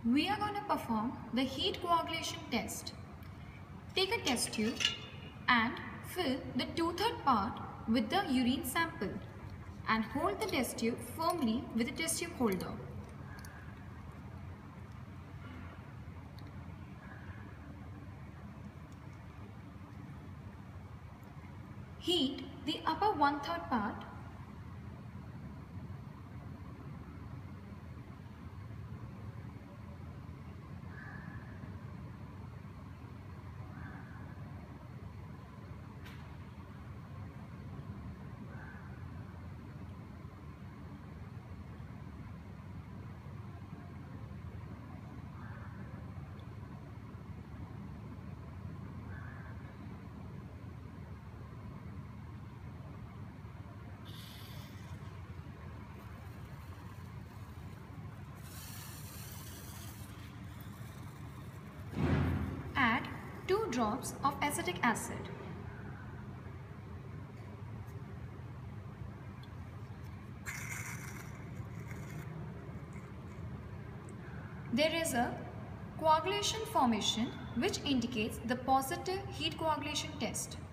We are going to perform the heat coagulation test. Take a test tube and fill the 2/3 part with the urine sample and hold the test tube firmly with the test tube holder. Heat the upper 1/3 part . Add 2 drops of acetic acid. There is a coagulation formation which indicates the positive heat coagulation test.